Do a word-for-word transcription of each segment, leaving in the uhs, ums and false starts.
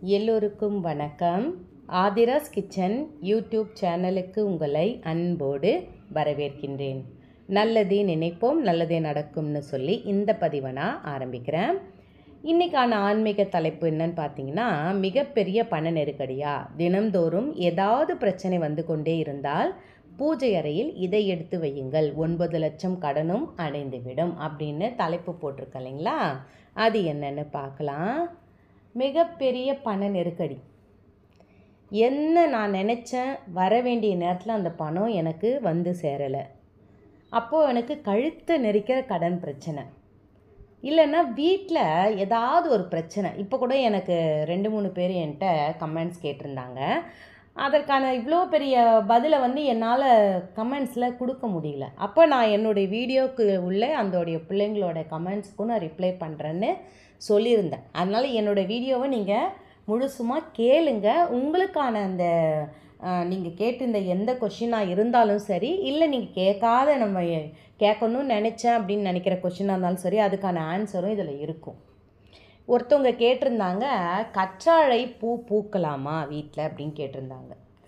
எல்லோருக்கும் வணக்கம். Aadhira's kitchen YouTube சேனலுக்கு உங்களை அன்போடு வரவேற்கின்றேன். நல்லதே நினைப்போம் நல்லதே நடக்கும்னு சொல்லி இந்த பதிவை நான் ஆரம்பிக்கிறேன். இன்றைக்கான ஆன்மீக தலைப்பு என்னன்னு பார்த்தீங்கன்னா, மிகப்பெரிய பண நெருக்கடியா, தினந்தோறும் ஏதாவது பிரச்சனை வந்து கொண்டே இருந்தால் பூஜை அறையில் இதை எடுத்து வையுங்கள், ஒன்பது லட்சம் கடனும் அடைந்துவிடும் அப்படின்னு தலைப்பு போட்டிருக்க இல்லைங்களா? அது என்னன்னு பார்க்கலாம். மிகப்பெரிய பண நெருக்கடி. என்ன நான் நினச்சேன் வர வேண்டிய நேரத்தில் அந்த பணம் எனக்கு வந்து சேரலை. அப்போது எனக்கு கழுத்தை நெரிக்கிற கடன் பிரச்சனை, இல்லைன்னா வீட்டில் ஏதாவது ஒரு பிரச்சனை. இப்போ கூட எனக்கு ரெண்டு மூணு பேர் என்கிட்ட கமெண்ட்ஸ் கேட்டிருந்தாங்க. அதற்கான இவ்வளோ பெரிய பதிலை வந்து என்னால் கமெண்ட்ஸில் கொடுக்க முடியல. அப்போ நான் என்னுடைய வீடியோக்கு உள்ள அந்தோடைய பிள்ளைங்களோட கமெண்ட்ஸுக்கும் நான் ரிப்ளை பண்ணுறேன்னு சொல்லியிருந்தேன். அதனால் என்னோடய வீடியோவை நீங்கள் முழுசுமாக கேளுங்க. உங்களுக்கான அந்த நீங்கள் கேட்டிருந்த எந்த கொஷினாக இருந்தாலும் சரி, இல்லை நீங்கள் கேட்காத நம்ம கேட்கணும்னு நினச்சேன் அப்படின்னு நினைக்கிற கொஷினாக இருந்தாலும் சரி, அதுக்கான ஆன்சரும் இதில் இருக்கும். ஒருத்தவங்க கேட்டிருந்தாங்க, கற்றாழை பூ பூக்கலாமா வீட்டில் அப்படின்னு கேட்டிருந்தாங்க.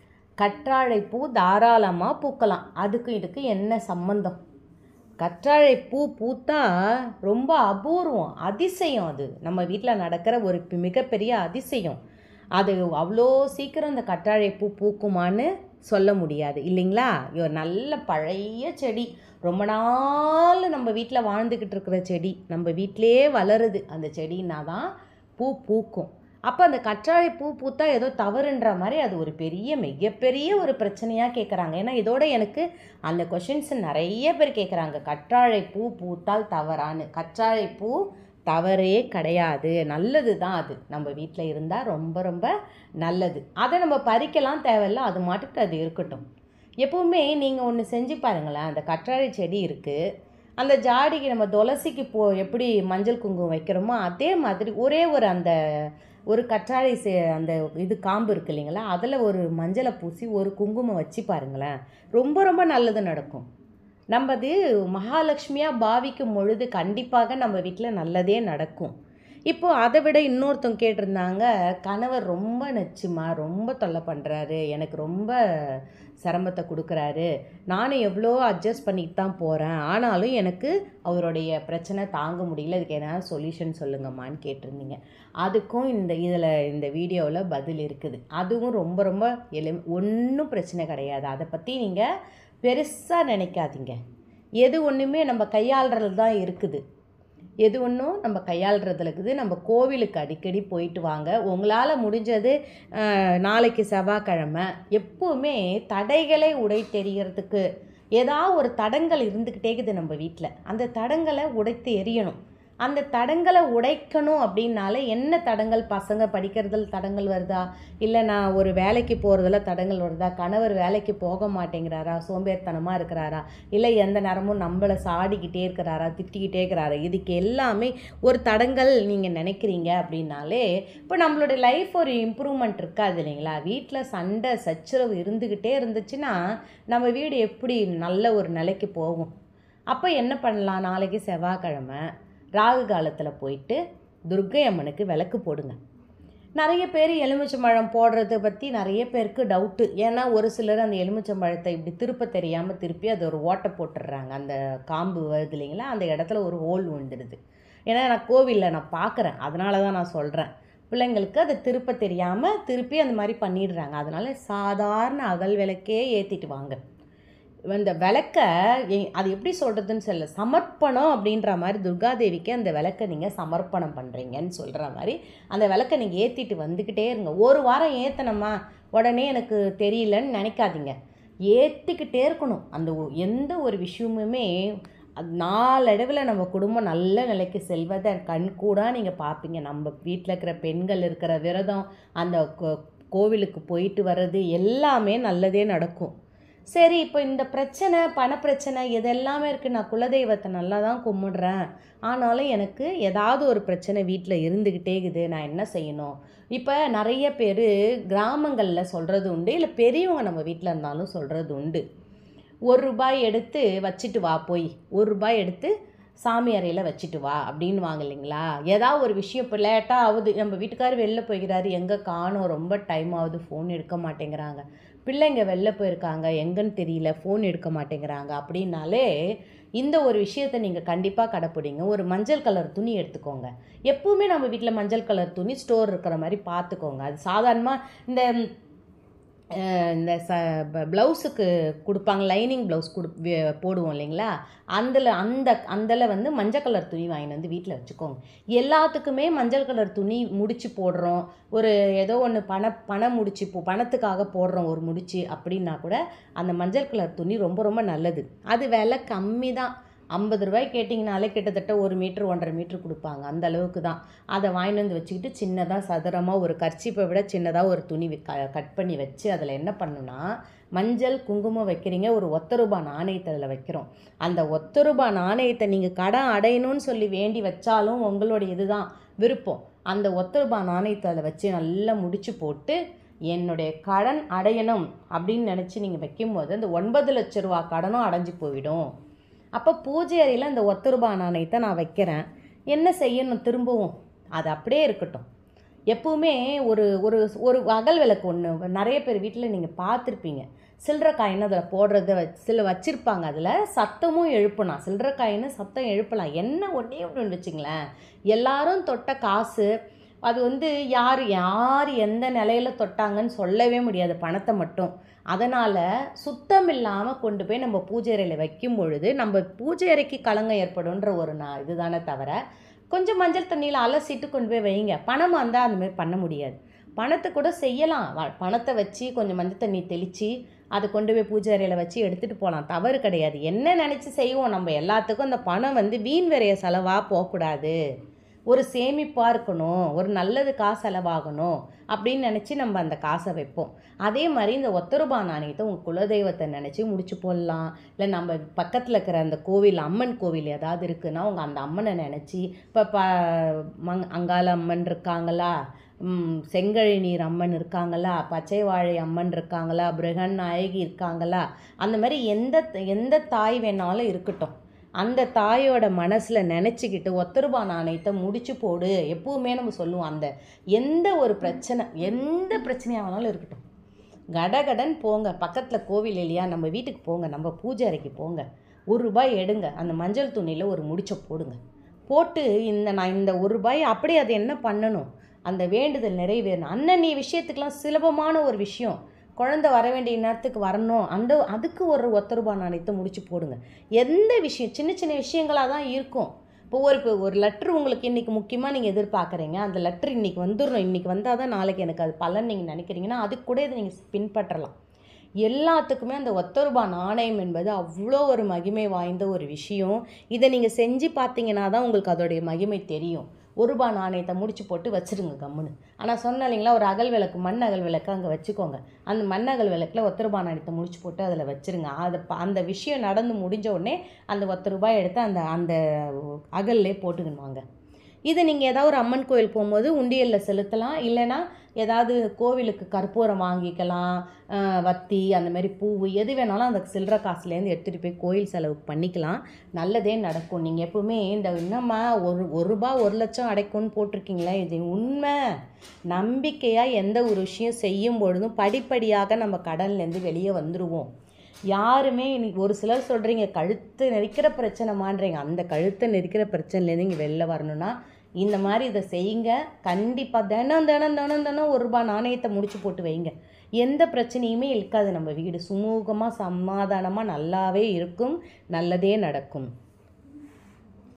கற்றாழை பூ தாராளமாக பூக்கலாம். அதுக்கு இதுக்கு என்ன சம்பந்தம்? கற்றாழை பூ பூத்தா ரொம்ப அபூர்வம், அதிசயம். அது நம்ம வீட்டில் நடக்கிற ஒரு மிகப்பெரிய அதிசயம். அது அவ்வளோ சீக்கிரம் அந்த கற்றாழை பூ பூக்குமான்னு சொல்ல முடியாது இல்லைங்களா? ஒரு நல்ல பழைய செடி, ரொம்ப நாள் நம்ம வீட்டில் வாழ்ந்துக்கிட்டு இருக்கிற செடி, நம்ம வீட்டிலே வளருது அந்த செடின்னா தான் பூ பூக்கும். அப்போ அந்த கற்றாழை பூ பூத்தா ஏதோ தவறுன்ற மாதிரி அது ஒரு பெரிய மிகப்பெரிய ஒரு பிரச்சனையாக கேட்குறாங்க. ஏன்னா இதோட எனக்கு அந்த கொஷின்ஸ் நிறைய பேர் கேட்குறாங்க, கற்றாழை பூ பூத்தால் தவறான்னு. கற்றாழை பூ தவறே கிடையாது, நல்லது தான். அது நம்ம வீட்டில் இருந்தால் ரொம்ப ரொம்ப நல்லது. அதை நம்ம பறிக்கலாம் தேவையில்லை, அது மாட்டுக்கு அது இருக்கட்டும். எப்போவுமே நீங்கள் ஒன்று செஞ்சு பாருங்களேன். அந்த கற்றாழை செடி இருக்குது, அந்த ஜாடிக்கு நம்ம துளசிக்கு போ எப்படி மஞ்சள் குங்குமம் வைக்கிறோமோ அதே மாதிரி ஒரே ஒரு அந்த ஒரு கற்றாழை சே அந்த இது காம்பு இருக்குது இல்லைங்களா, அதில் ஒரு மஞ்சளை பூசி ஒரு குங்குமம் வச்சு பாருங்களேன், ரொம்ப ரொம்ப நல்லது நடக்கும். நம்ம அது மகாலட்சுமியாக பாவிக்கும் பொழுது கண்டிப்பாக நம்ம வீட்டில் நல்லதே நடக்கும். இப்போது அதை விட இன்னொருத்தவங்க கேட்டிருந்தாங்க, கணவர் ரொம்ப நச்சுமா, ரொம்ப தொல்லை பண்ணுறாரு, எனக்கு ரொம்ப சிரமத்தை கொடுக்குறாரு, நானும் எவ்வளோ அட்ஜஸ்ட் பண்ணிட்டு தான் போகிறேன், ஆனாலும் எனக்கு அவருடைய பிரச்சனை தாங்க முடியல, இதுக்கு என்ன சொல்யூஷன் சொல்லுங்கம்மான்னு கேட்டிருந்தீங்க. அதுக்கும் இந்த இதில் இந்த வீடியோவில் பதில் இருக்குது. அதுவும் ரொம்ப ரொம்ப எளி ஒன்றும் பிரச்சனை கிடையாது. அதை பற்றி நீங்கள் பெருசாக நினைக்காதீங்க. எது ஒன்றுமே நம்ம கையாளுறது தான் இருக்குது. எது ஒன்றும் நம்ம கையாளுறதுல இருக்குது. நம்ம கோவிலுக்கு அடிக்கடி போயிட்டு வாங்க. உங்களால் முடிஞ்சது நாளைக்கு செவ்வாய்க்கிழமை எப்போவுமே தடைகளை உடை தெரிகிறதுக்கு ஏதாவது ஒரு தடங்கள் இருந்துக்கிட்டே இருக்குது நம்ம வீட்டில். அந்த தடங்களை உடைத்து எரியணும். அந்த தடங்களை உடைக்கணும் அப்படின்னாலே என்ன தடங்கள்? பசங்க படிக்கிறதுல தடங்கள் வருதா, இல்லை நான் ஒரு வேலைக்கு போகிறதுல தடங்கள் வருதா, கணவர் வேலைக்கு போக மாட்டேங்கிறாரா, சோம்பேறித்தனமாக இருக்கிறாரா, இல்லை எந்த நேரமும் நம்மளை சாடிக்கிட்டே இருக்கிறாரா, திட்டிக்கிட்டே இருக்கிறாரா, இதுக்கு எல்லாமே ஒரு தடங்கள் நீங்கள் நினைக்கிறீங்க அப்படின்னாலே இப்போ நம்மளுடைய லைஃப் ஒரு இம்ப்ரூவ்மெண்ட் இருக்காது இல்லைங்களா? வீட்டில் சண்டை சச்சரவு இருந்துக்கிட்டே இருந்துச்சுன்னா நம்ம வீடு எப்படி நல்ல ஒரு நிலைக்கு போகும்? அப்போ என்ன பண்ணலாம்? நாளைக்கு செவ்வாய்க்கிழமை ராகு காலத்தில் போயிட்டு துர்க்கை அம்மனுக்கு விளக்கு போடுங்க. நிறைய பேர் எலுமிச்சம்பழம் போடுறதை பற்றி நிறைய பேருக்கு டவுட்டு. ஏன்னா ஒரு சிலர் அந்த எலுமிச்சம்பழத்தை இப்படி திருப்ப தெரியாமல் திருப்பி அது ஒரு ஓட்டை போட்டுடுறாங்க. அந்த காம்பு வருது இல்லைங்களா, அந்த இடத்துல ஒரு ஹோல் விழுந்துடுது. ஏன்னா நான் கோவிலில் நான் பார்க்குறேன், அதனால தான் நான் சொல்கிறேன். பிள்ளைங்களுக்கு அதை திருப்ப தெரியாமல் திருப்பி அந்த மாதிரி பண்ணிடுறாங்க. அதனால் சாதாரண அகல் விளக்கே ஏற்றிட்டு வாங்க. இந்த விளக்கை அது எப்படி சொல்கிறதுன்னு சொல்ல, சமர்ப்பணம் அப்படின்ற மாதிரி துர்காதேவிக்கு அந்த விளக்கை நீங்கள் சமர்ப்பணம் பண்ணுறீங்கன்னு சொல்கிற மாதிரி அந்த விளக்கை நீங்கள் ஏற்றிட்டு வந்துக்கிட்டே இருங்க. ஒரு வாரம் ஏற்றினம்மா உடனே எனக்கு தெரியலன்னு நினைக்காதீங்க, ஏற்றிக்கிட்டே இருக்கணும். அந்த எந்த ஒரு விஷயமுமே நாளடைவில் நம்ம குடும்பம் நல்ல நிலைக்கு செல்வதை கண் கூட நீங்கள் பார்ப்பீங்க. நம்ம வீட்டில் இருக்கிற பெண்கள் இருக்கிற விரதம், அந்த கோவிலுக்கு போயிட்டு வர்றது எல்லாமே நல்லதே நடக்கும். சரி, இப்போ இந்த பிரச்சனை பணப்பிரச்சனை இதெல்லாமே இருக்குது. நான் குலதெய்வத்தை நல்லா தான் கும்பிடுறேன், ஆனாலும் எனக்கு ஏதாவது ஒரு பிரச்சனை வீட்டில் இருந்துக்கிட்டே இருக்குது, நான் என்ன செய்யணும்? இப்போ நிறைய பேர் கிராமங்களில் சொல்கிறது உண்டு, இல்லை பெரியவங்க நம்ம வீட்டில் இருந்தாலும் சொல்கிறது உண்டு. ஒரு ரூபாய் எடுத்து வச்சுட்டு வா, போய் ஒரு ரூபாய் எடுத்து சாமி அறையில் வச்சுட்டு வா அப்படின்னு வாங்க இல்லைங்களா. ஏதாவது ஒரு விஷயம் இப்போ லேட்டாக ஆகுது, நம்ம வீட்டுக்காரர் வெளில போய்க்கிறாரு, எங்கே காணோம், ரொம்ப டைம் ஆகுது, ஃபோன் எடுக்க மாட்டேங்கிறாங்க, பிள்ளைங்க வெளில போயிருக்காங்க, எங்கன்னு தெரியல, ஃபோன் எடுக்க மாட்டேங்கிறாங்க அப்படின்னாலே இந்த ஒரு விஷயத்தை நீங்கள் கண்டிப்பாக கடைப்பிடிங்க. ஒரு மஞ்சள் கலர் துணி எடுத்துக்கோங்க. எப்பவுமே நம்ம வீட்டில் மஞ்சள் கலர் துணி ஸ்டோர் இருக்கிற மாதிரி பார்த்துக்கோங்க. அது சாதாரணமாக இந்த இந்த ச ப்ளவுஸுக்கு கொடுப்பாங்க, லைனிங் ப்ளவுஸ் கொடு போடுவோம் இல்லைங்களா, அதில் அந்த அதில் வந்து மஞ்சள் கலர் துணி வாங்கிட்டு வந்து வீட்டில் வச்சுக்கோங்க. எல்லாத்துக்குமே மஞ்சள் கலர் துணி முடிச்சு போடுறோம், ஒரு ஏதோ ஒன்று பண பணம் முடிச்சு போ பணத்துக்காக போடுறோம் ஒரு முடிச்சு அப்படின்னா கூட அந்த மஞ்சள் கலர் துணி ரொம்ப ரொம்ப நல்லது. அது விலை கம்மி தான், ஐம்பது ரூபாய் கேட்டிங்கனாலே கிட்டத்தட்ட ஒரு மீட்ரு ஒன்றரை மீட்ரு கொடுப்பாங்க, அந்த அளவுக்கு தான். அதை வாங்கிட்டு வந்து வச்சுக்கிட்டு சின்னதாக சதுரமாக ஒரு கர்ச்சீப்பை விட சின்னதாக ஒரு துணி க கட் பண்ணி வச்சு அதில் என்ன பண்ணுன்னா மஞ்சள் குங்குமம் வைக்கிறீங்க, ஒரு ஒத்த ரூபா நாணயத்தை அதில் வைக்கிறோம். அந்த ஒத்த ரூபா நாணயத்தை நீங்கள் கடன் அடையணும்னு சொல்லி வேண்டி வச்சாலும் உங்களுடைய இதுதான் விருப்பம். அந்த ஒத்த ரூபா நாணயத்தை அதில் வச்சு நல்லா முடிச்சு போட்டு என்னுடைய கடன் அடையணும் அப்படின்னு நினச்சி நீங்கள் வைக்கும்போது அந்த ஒன்பது லட்ச ரூபா கடனும் அடைஞ்சு போயிடும். அப்போ பூஜை அறையில் அந்த ஒத்த ரூபா நாணயத்தை நான் வைக்கிறேன், என்ன செய்யணும் திரும்பவும், அது அப்படியே இருக்கட்டும். எப்பவுமே ஒரு ஒரு ஒரு அகல் விளக்கு ஒன்று நிறைய பேர் வீட்டில் நீங்கள் பார்த்துருப்பீங்க, சில்லற காயின்னு அதில் போடுறத சில வச்சுருப்பாங்க, அதில் சத்தமும் எழுப்பலாம், சில்லற காயின்னு சத்தம் எழுப்பலாம். என்ன ஒன்றே ஒன்று வச்சுங்களேன், எல்லாரும் தொட்ட காசு அது வந்து யார் யார் எந்த நிலையில் தொட்டாங்கன்னு சொல்லவே முடியாது, பணத்தை மட்டும். அதனால் சுத்தம் இல்லாமல் கொண்டு போய் நம்ம பூஜை அறையில் வைக்கும் பொழுது நம்ம பூஜை அறைக்கு களங்கம் ஏற்படும்ன்ற ஒரு நான் இதுதானே தவிர, கொஞ்சம் மஞ்சள் தண்ணியில் அலசிட்டு கொண்டு போய் வைங்க. பணமாக இருந்தால் அந்தமாதிரி பண்ண முடியாது, பணத்தை கூட செய்யலாம், பணத்தை வச்சு கொஞ்சம் மஞ்சள் தண்ணி தெளித்து அதை கொண்டு போய் பூஜை அறையில் வச்சு எடுத்துகிட்டு போகலாம், தவறு கிடையாது. என்ன நினச்சி செய்வோம் நம்ம எல்லாத்துக்கும், அந்த பணம் வந்து வீண் விரைய செலவாக போகக்கூடாது, ஒரு சேமிப்பாக இருக்கணும், ஒரு நல்லதுக்காக செலவாகணும் அப்படின்னு நினச்சி நம்ம அந்த காசை வைப்போம். அதே மாதிரி இந்த ஒத்த ரூபா நாணயத்தை உங்கள் குலதெய்வத்தை நினச்சி முடிச்சு போடலாம். இல்லை நம்ம பக்கத்தில் இருக்கிற அந்த கோவில் அம்மன் கோவில் ஏதாவது இருக்குன்னா உங்கள் அந்த அம்மனை நினச்சி, இப்போ ப மங் அங்காள அம்மன் இருக்காங்களா, செங்கழி நீர் அம்மன் இருக்காங்களா, பச்சை வாழை அம்மன் இருக்காங்களா, பிருகன் நாயகி இருக்காங்களா, அந்த மாதிரி எந்த எந்த தாய் வேணாலும் இருக்கட்டும், அந்த தாயோட மனசில் நினச்சிக்கிட்டு ஒத்த ரூபா நாணயத்தை முடிச்சு போடு. எப்பவுமே நம்ம சொல்லுவோம், அந்த எந்த ஒரு பிரச்சனை எந்த பிரச்சனையாகனாலும் இருக்கட்டும், கடகடன் போங்க, பக்கத்தில் கோவில் இல்லையா, நம்ம வீட்டுக்கு போங்க, நம்ம பூஜை அறைக்கு போங்க, ஒரு ரூபாய் எடுங்க, அந்த மஞ்சள் துணியில் ஒரு முடிச்சை போடுங்க, போட்டு இந்த நான் இந்த ஒரு ரூபாய் அப்படியே அதை என்ன பண்ணணும், அந்த வேண்டுதல் நிறைவேறணும். அன்னன்னைய விஷயத்துக்கெலாம் சுலபமான ஒரு விஷயம், குழந்தை வர வேண்டிய நேரத்துக்கு வரணும், அந்த அதுக்கு ஒரு ஒத்த ரூபா நாணயத்தை முடிச்சு போடுங்க. எந்த விஷயம் சின்ன சின்ன விஷயங்களாக தான் இருக்கும். இப்போ ஒரு இப்போ ஒரு லெட்ரு உங்களுக்கு இன்றைக்கி முக்கியமாக நீங்கள் எதிர்பார்க்குறீங்க, அந்த லெட்ரு இன்றைக்கி வந்துடணும், இன்றைக்கி வந்தால் தான் நாளைக்கு எனக்கு அது பலன் நீங்கள் நினைக்கிறீங்கன்னா அதுக்கு கூட இதை நீங்கள் பின்பற்றலாம். எல்லாத்துக்குமே அந்த ஒத்த ரூபா நாணயம் என்பது அவ்வளோ ஒரு மகிமை வாய்ந்த ஒரு விஷயம். இதை நீங்கள் செஞ்சு பார்த்தீங்கன்னா தான் உங்களுக்கு அதோடைய மகிமை தெரியும். ஒரு ரூபா நாணயத்தை முடிச்சு போட்டு வச்சுருங்க கம்முன்னு. ஆனால் சொன்ன இல்லைங்களா, ஒரு அகல் விளக்கு, மண் அகல் விளக்கு அங்கே வச்சுக்கோங்க, அந்த மண் அகல் விளக்கில் ஒத்த ரூபா நாணயத்தை முடிச்சு போட்டு அதில் வச்சுருங்க. அது அந்த விஷயம் நடந்து முடிஞ்ச உடனே அந்த ஒத்த ரூபாய் எடுத்து அந்த அந்த அகல்லே போட்டுக்கணுவாங்க. இதை நீங்கள் ஏதாவது ஒரு அம்மன் கோயில் போகும்போது உண்டியலில் செலுத்தலாம், இல்லைன்னா ஏதாவது கோவிலுக்கு கற்பூரம் வாங்கிக்கலாம், வத்தி அந்த மாதிரி பூ எது வேணாலும் அந்த சில்லற காசுலேருந்து எடுத்துகிட்டு போய் கோயில் செலவுக்கு பண்ணிக்கலாம், நல்லதே நடக்கும். நீங்கள் எப்பவுமே இந்த என்னம்மா ஒரு ஒரு ரூபா ஒரு லட்சம் அடைக்கும்னு போட்டிருக்கீங்களா, இது உண்மை. நம்பிக்கையாக எந்த ஒரு விஷயம் செய்யும் பொழுதும் படிப்படியாக நம்ம கடன்லேருந்து வெளியே வந்துடுவோம். யாருமே இன்னைக்கு ஒரு சிலர் சொல்கிறீங்க கழுத்து நெரிக்கிற பிரச்சனைமான்றீங்க, அந்த கழுத்தை நெரிக்கிற பிரச்சனைலேருந்து இங்கே வெளில வரணும்னா இந்த மாதிரி இதை செய்யுங்க. கண்டிப்பாக தினம் தினம் தினம் தினம் ஒரு ரூபா நாணயத்தை முடிச்சு போட்டு வைங்க, எந்த பிரச்சனையுமே இருக்காது, நம்ம வீடு சுமூகமாக சமாதானமாக நல்லாவே இருக்கும், நல்லதே நடக்கும்.